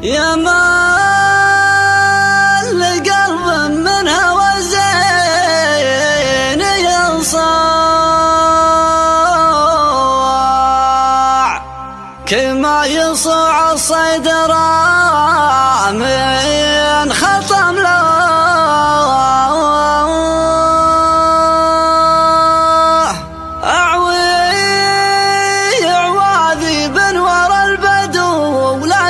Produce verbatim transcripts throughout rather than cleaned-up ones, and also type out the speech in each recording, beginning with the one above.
يا مال قلب من هوى زين ينصاع كما يصوع الصيد من خطم له أعوي عواذي بن ورا البدو ولا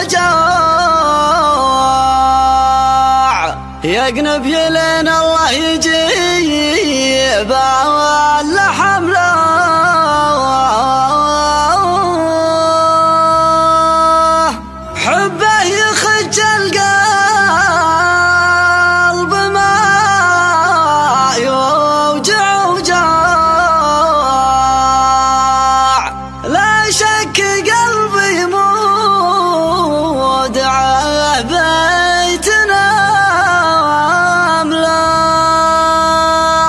جاع يقنب يلين الله يجيب اللحم له حبه يخج القلب ما يوجع وجاع لا شك قلبي مودع بيتنا أملاه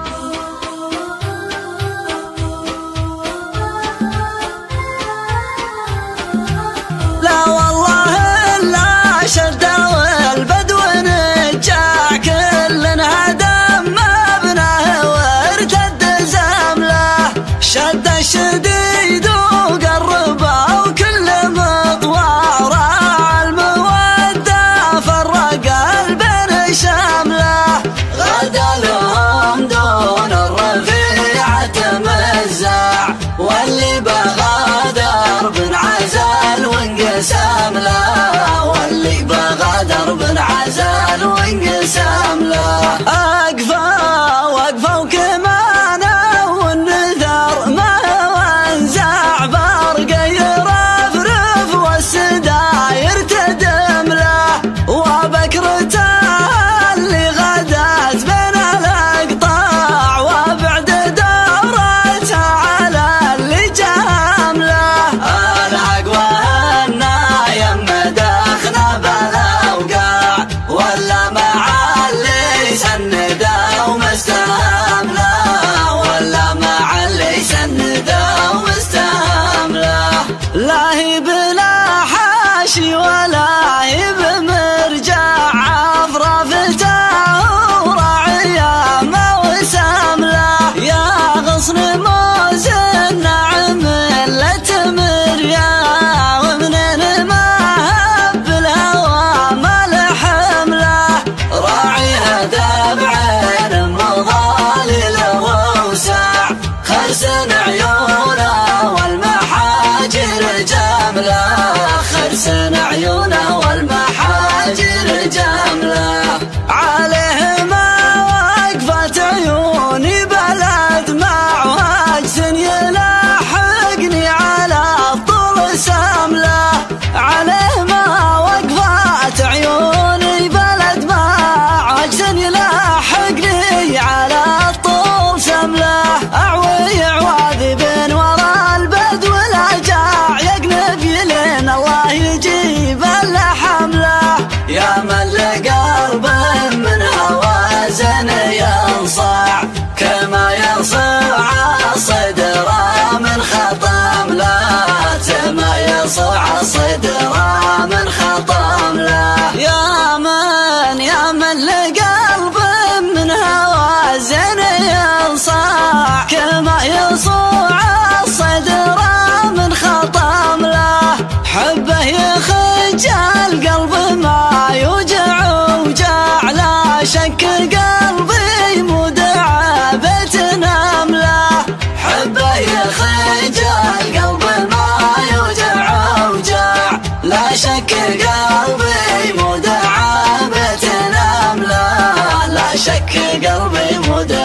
لا والله إلا شد والبدو نجاع كل هدم مبناه وارتد زمله شد الشديد وقربه وكل مطوار المودة فرق البين شمله غدا لهم دون الرفيعة مزاع واللي بغادر بن عزل وانقسم له واللي بغادر بن عزل وانقسم له أقفى وقفة وكمانه والنذر ما وانزع برقه يرفرف والسداير تدم له وبكرته اللي غدت بين الأقطاع وبعد دورتها على اللي جامله الأقوى أنه يمد أخنا بالأوقاع ولا مع اللي سنده ومستهم له ولا مع اللي سنده ومستهم له لا هي بلا حاشي ولا هي بمرجع عفرفته وراعيه ما وسام له يا غصن موز النعم اللي تمر يا ومنين ما هب الهوى ما لحم له راعيها دمعين مظالل ووسع خرسن عيونه والمحاجر جمله خرسن عيونه والمحاجر جمله عليه ما وقفت عيوني بلد مع وجس يلاحقني على الطول سمله عليه ما وقفت عيوني بلد مع وجس يلاحقني على الطول سمله أعوي عواذي بن ورا البدو لا جاع يقنب يلين الله يجيب اللحم له يا من لقلب من هوى زين ينصاع كما يصوع الصدر من خطم له كما يصوع الصدر من خطم له يا من يا من لقلب من هوى زين ينصاع كما يصوع الصدر من خطم له حبه يخج القلب ما يوجع وجاع لا شك قلبي مودع بيتنا أملاه حبه يخج القلب ما يوجع وجاع لا شك قلبي مودع بيتنا أملاه لا شك قلبي مودع